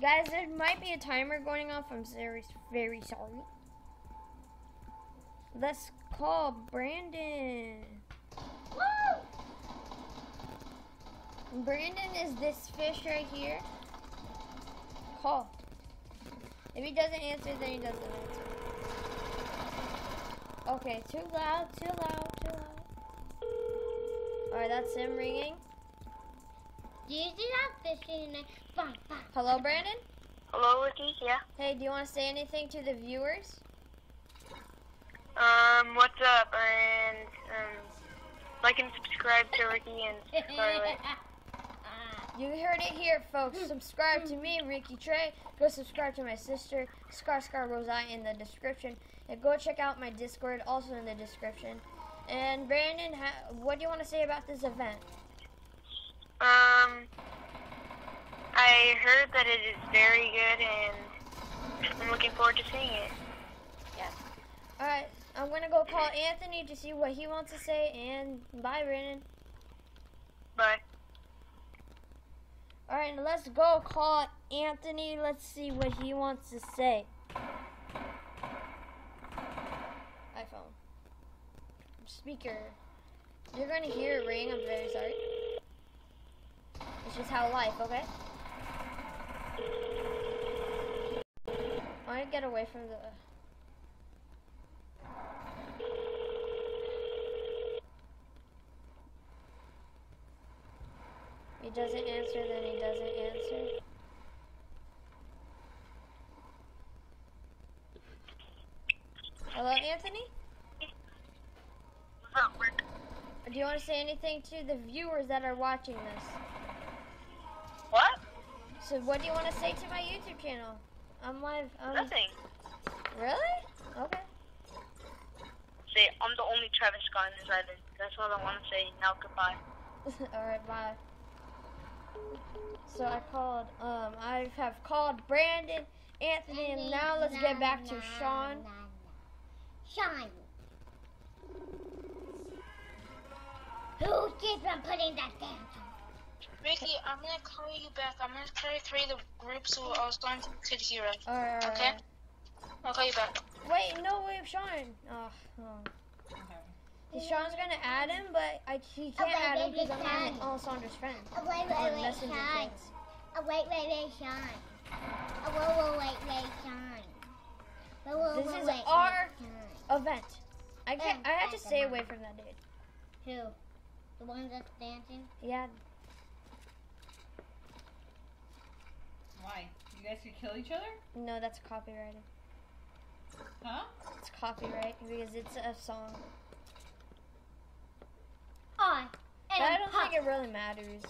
Guys, there might be a timer going off. I'm very, very sorry. Let's call Brandon. Woo! Brandon is this fish right here. Call. If he doesn't answer, then he doesn't answer. Okay, too loud, too loud, too loud. Alright, that's him ringing. Do you see that fish in there? Fun. Hello, Brandon? Hello, Ricky. Yeah. Hey, do you want to say anything to the viewers? What's up? And like and subscribe to Ricky and Scarlett. You heard it here, folks. Subscribe to me, Ricky Trey. Go subscribe to my sister, Scar Rosai, in the description. And go check out my Discord, also in the description. And Brandon, what do you want to say about this event? I heard that it is very good, and I'm looking forward to seeing it. Yeah. Alright, I'm going to go call Anthony to see what he wants to say, and bye, Brandon. Bye. Alright, let's go call Anthony. Let's see what he wants to say. iPhone. Speaker. You're going to hear it ring. I'm very sorry. It's just how life, okay? I want to get away from the... He doesn't answer, then he doesn't answer. Hello, Anthony? What's up, Rick? Do you want to say anything to the viewers that are watching this? What? So what do you want to say to my YouTube channel? I'm live. Nothing. Really? Okay. Say, I'm the only Travis Scott in this island. That's all I want to say. Now, goodbye. Alright, bye. So I have called Brandon, Anthony, and now let's get back to Sean. Sean. Who keeps on putting that down? Ricky, I'm going to call you back. I'm going to try to create the groups who are starting to Kid Hero. Alright. Okay? I'll call you back. Wait, no, wait, Sean. Sean's gonna add him, but he can't add him because I'm not Alessandra's friend. Wait, Messenger Sean. things. Wait, Sean. Wait, Sean. This is our event. I had to stay away from that dude. Who? The one that's dancing? Yeah. Why? You guys could kill each other? No, that's copyrighted. Huh? It's copyright because it's a song. But I don't think it really matters.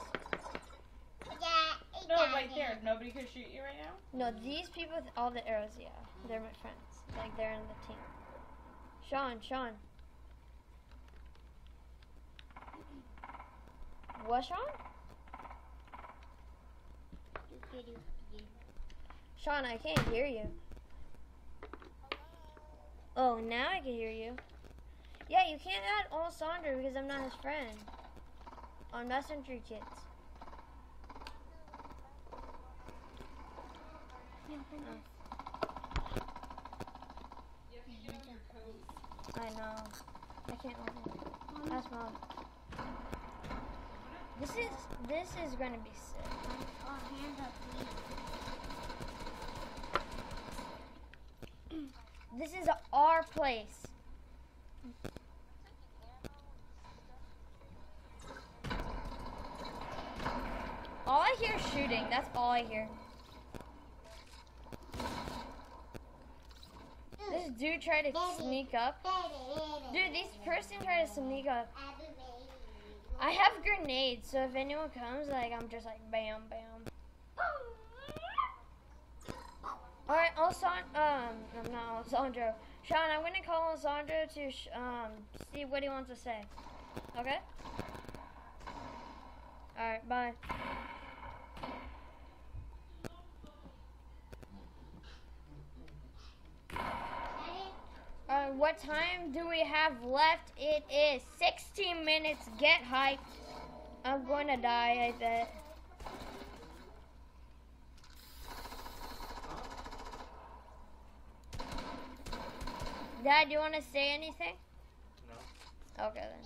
Yeah, No, right there. Nobody could shoot you right now? No, these people with all the arrows, yeah. They're my friends. Like, they're in the team. Sean. What, Sean? Sean, I can't hear you. Oh, now I can hear you. Yeah, you can't add Alessandro because I'm not his friend. On Messenger Kids. I know. I can't open it. That's Mom. This is gonna be sick. This is our place. All I hear is shooting. That's all I hear. This dude tried to sneak up. Dude, this person tried to sneak up. I have grenades, so if anyone comes, like, I'm just like, bam, bam. Alright, I'm not Alessandro. Sean, I'm gonna call Alessandro to, see what he wants to say. Okay? Alright, bye. What time do we have left? It is 16 minutes. Get hyped. I'm going to die, I bet. Dad, do you want to say anything? No. Okay then.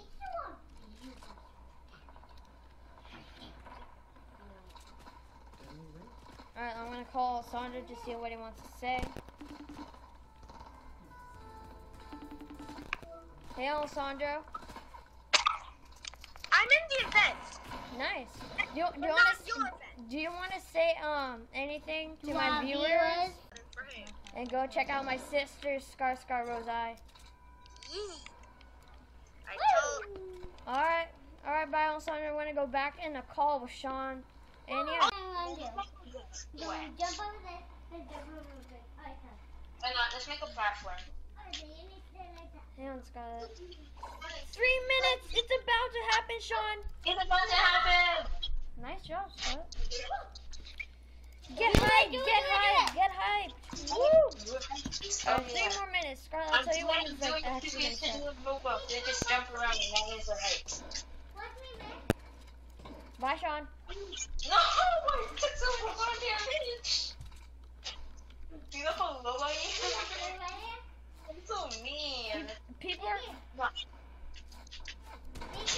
Alright, I'm gonna call Sandra to see what he wants to say. Hey, Alessandro. I'm in the event. Nice. Do Not your event. you want to say anything to my viewers? And go check out my sister, Scar Rose Eye. I told. Alright, bye, Alessandro. We're gonna go back in the call with Sean. And yeah. Jump over there and jump over there. Okay. Hang on, let's make a platform. Hang on, Scarlett. 3 minutes! It's about to happen, Sean! It's about to happen! Nice job, Scarlett. Get hyped! Get hyped! Woo! Alright, 3 more minutes. Scarlett, I'll tell you when it's like actually gonna start. They just jump around and that is the height. Bye, Sean. No! It's so hard damage! Do you know how low I am? I'm so mean. People are... Watch this.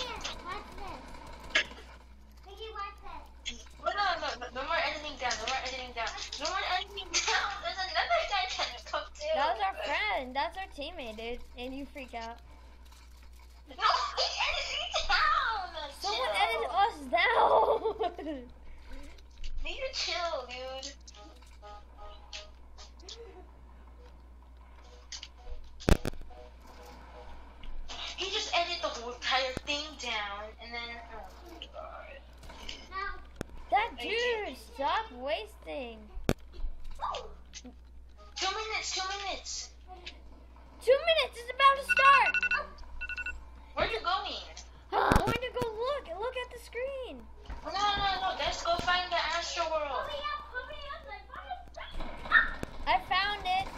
No more editing down. No more editing down. There's another guy trying to come too. That was our friend. That's our teammate, dude. And you freak out. No, he edited me down. Someone Chill. edited us down. Need to chill, dude. He just edited the whole entire thing down, and then, oh my god. That dude, stop wasting. 2 minutes, 2 minutes. 2 minutes is about to start. Where are you going? I'm going to go look at the screen. No, let's go find the Astro World. I found it.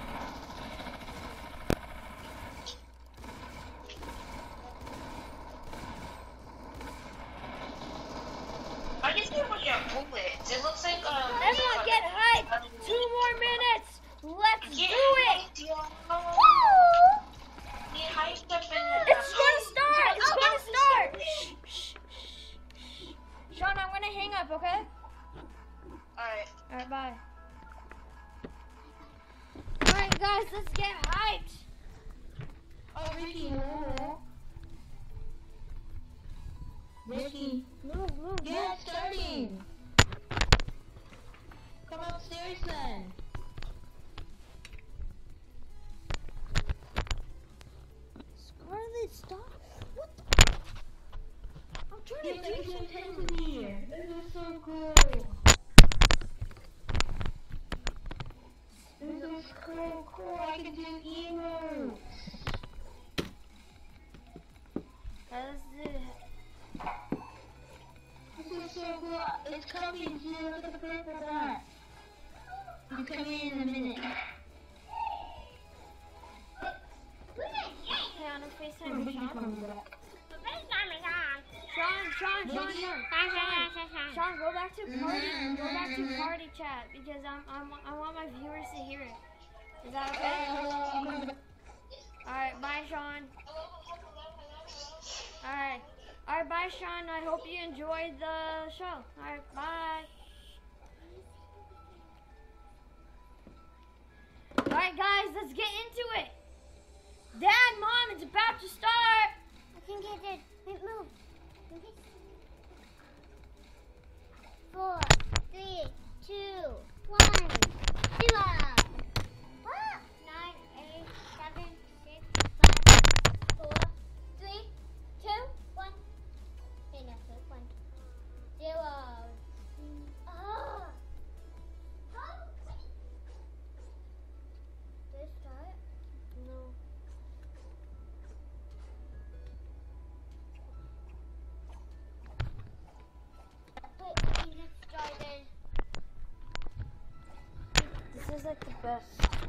I just need what your bullets. It looks like Everyone get hyped. 2 more minutes. Let's Get do it. hyped, yo. Woo! Get hyped up in the It's gonna start. It's gonna start. Shh. Sean, I'm gonna hang up, okay? Alright. Alright, bye. Alright, guys, let's get hyped. Oh, Ricky. Ricky. Move. Yeah, it's starting. Come upstairs then. Scarlet, stop. What the? I'm trying to do something. This is so cool. This is so cool. I can do emotes. Let's do it. This is so cool. It's coming. See, look at the purple dot. I'm coming in a minute. Hey, on his FaceTime, Sean, go back to party. Go back to party chat because I want my viewers to hear it. Is that okay? Alright, bye, Sean. Alright, bye, Sean. I hope you enjoyed the show. Alright, bye. Alright, guys, let's get into it. Dad, Mom, it's about to start. I can get it. Wait, move. 4, 3, 2, 1, 0. What? 9, 8, 7, 6, 5, 4, 3, 2, 1. Okay, no, 1, 0. Oh. Did it start? No. Wait, it started. This is like the best.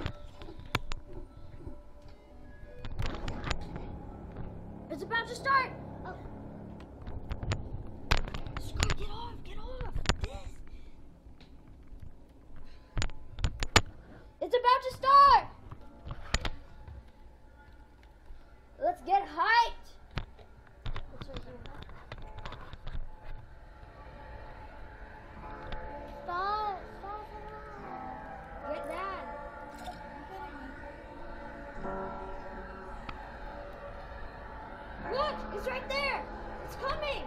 It's about to start. Oh. Scar, get off. This. It's about to start. Get hyped! It's right here. Stop. Get that. Look! It's right there! It's coming!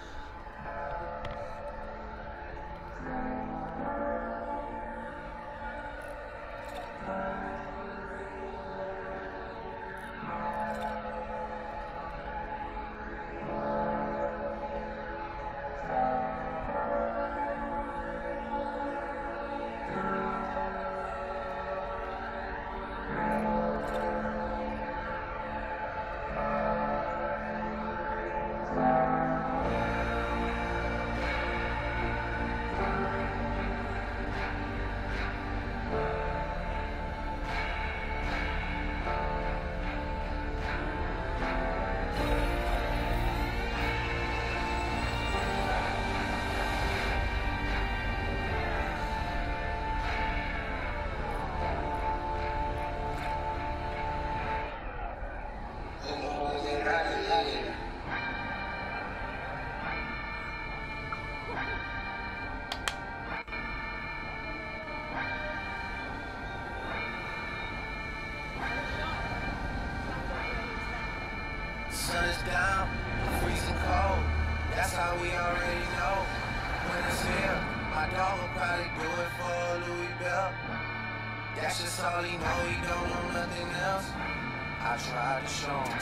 Sun is down, freezing cold. That's how we already know. When it's here, my dog will probably do it for a Louis Bell. That's just all he know, he don't know nothing else. I tried to show him.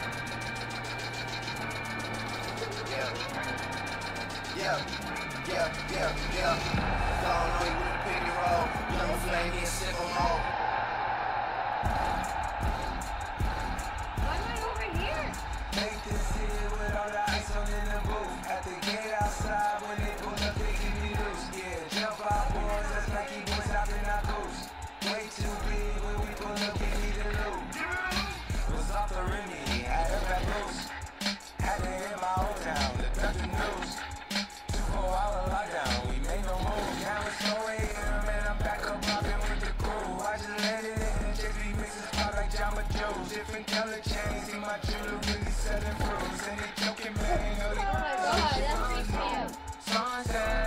Yeah. Don't know he would've picked it roll. Young flame in sickle mode. Why am I over here? Make this here with all the ice on in the booth. At the gate outside, when they pull up, they keep me loose. Yeah, jump out boys, that's like he boys out in our boots. Way too big when we pull up, give me the loot. Was off the Remy, had her back loose. Had to hit my old town, lift up the news. 24-hour lockdown, we made no move. Now it's 4 a.m. and I'm back up rockin' with the crew. I just landed in JB mixes pop like Jamba Joe's. Different color chains in my jewelry, really selling fruits. And they joking, man, Oh my god, that freaks me out. Sunset.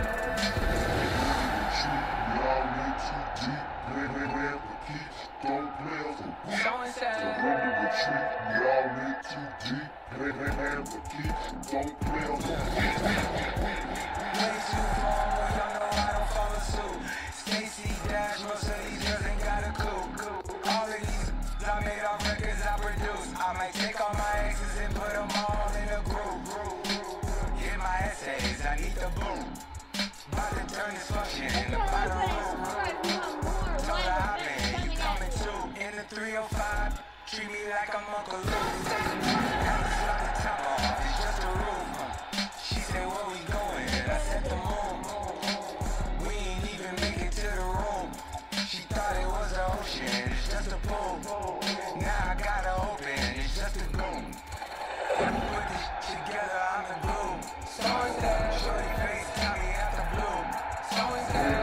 Way too far, y'all know I don't follow suit. Stacy Dash, most of these girls ain't got a clue. All of these I made off records I produce. I might take all my exes and put them all in a group. Get my essays, I need the boom. About to turn this function in the bottom room. Told her I been, you coming too. In the 305, treat me like I'm Uncle Luke. Had to suck the top off, it's just a roof. She said, where we going? I said the moon. We ain't even make it to the room. She thought it was the ocean, it's just a pool. Now I gotta open, it's just a goon. Put this together, I'm the glue. So is that, shorty face, tell me at the blue. So is that,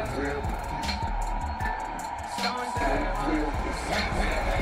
so is that.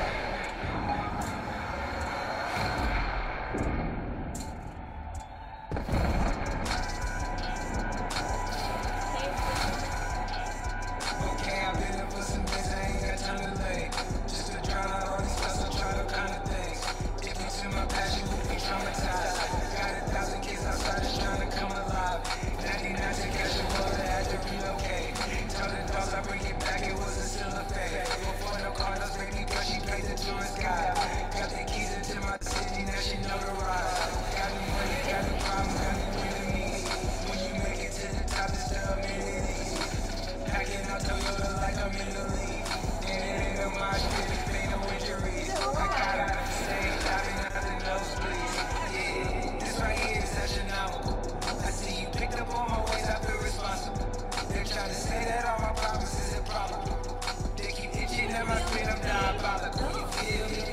Okay, I've been in for some days, I ain't got time to lay. Just to drown out all these thoughts, I try to kind of things. If you to my passion, you be traumatized. Got 1,000 kids outside, just trying to come alive. 99 to catch a bullet, I had to relocate. Tell the dogs I bring it back, it wasn't still a fake. Before no condos make me brush, she plays the tourist guide. Got the keys into my city, now she know the ride. Got new money, got new problems, got new enemies. When you make it to the top, it's the amenities. Packing out Toyota like I'm in the league. And in the mosh pit, it ain't no injuries. I got out the stage, driving out the nosebleeds. Yeah, this right here is astronomical. I see you picked up all my ways, I feel responsible. They're trying to say that all my problems is improbable. They keep itching at my screen, I'm diabolical. You feel me?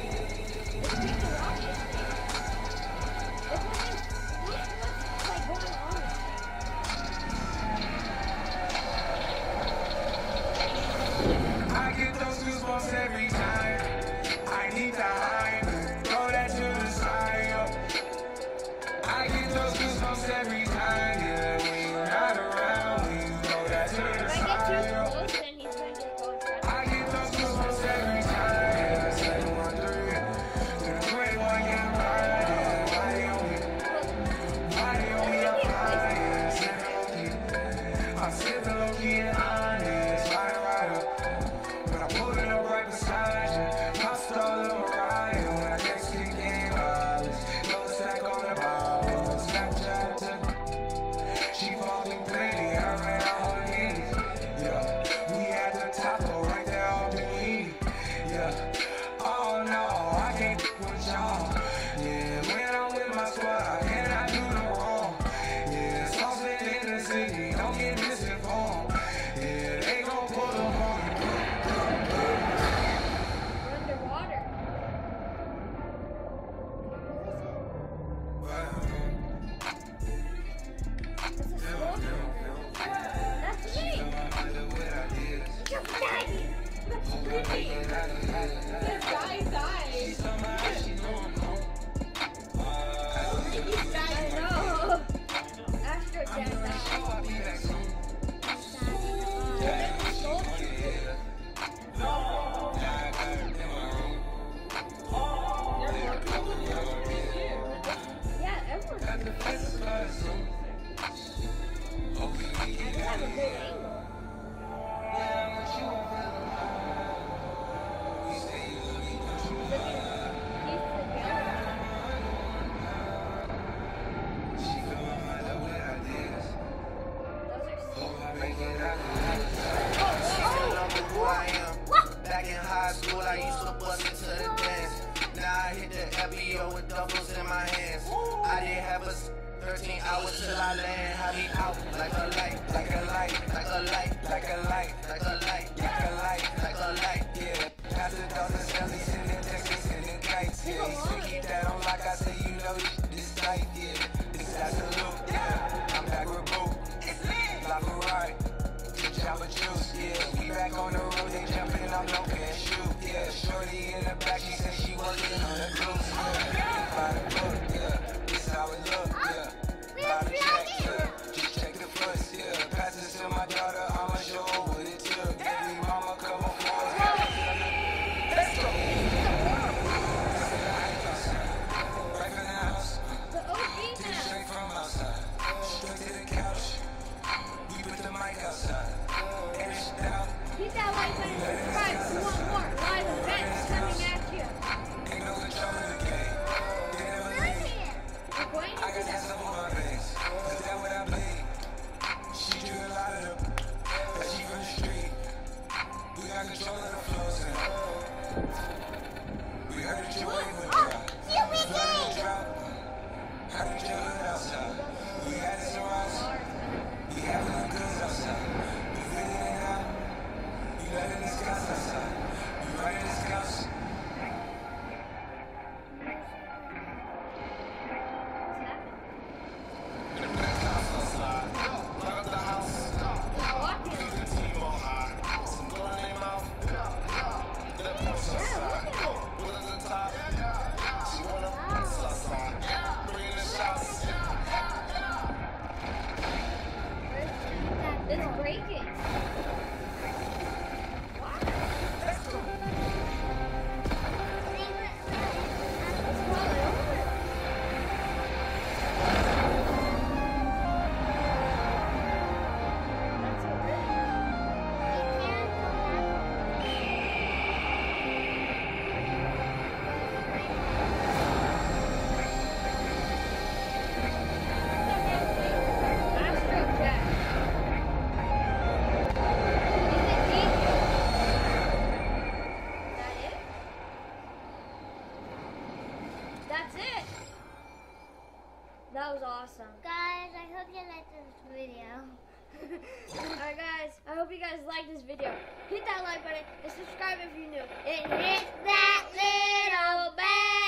I get those goosebumps every time. I need the hype. Throw that to the 13 hours till I land, have me out like a light, like a light, like a light, like a light, like a light, like a light, like a light, yeah. Past the dozen cellies in the Texas and the kites, yeah. He said keep that on like I say, you know this tight, yeah. This absolute, yeah. I'm back with Boo, La Ferrari, Java Juice, yeah. We back on the road, they jumping, I'm no can shoot, yeah. Shorty in the back, she said she working on the cruise, yeah. By the book, yeah. This how it look, yeah. By the check, yeah. Just check the first, yeah. Pass this to my daughter, I'ma show her what it took. Every mama come on forward. Let's go. Right from the house. Take it straight from outside. Straight to the couch. We put the mic outside. And it's down. Hit that like button and subscribe for one more live events coming at you. Ain't no control in the game. They never leave. We're going I got that stuff on my veins. Cause that's what I bleed. She drink a lot of them. Cause she from the street. We got control of the flows and we heard that you ain't with me. We flooded the drought. Heard that you hood outside. We had it around. We having the goods outside. We fitting it out. We letting the scouts outside. We running the scouts. It's breaking. That's it. That was awesome. Guys, I hope you liked this video. Alright guys, I hope you guys liked this video. Hit that like button and subscribe if you're new. And hit that little bell.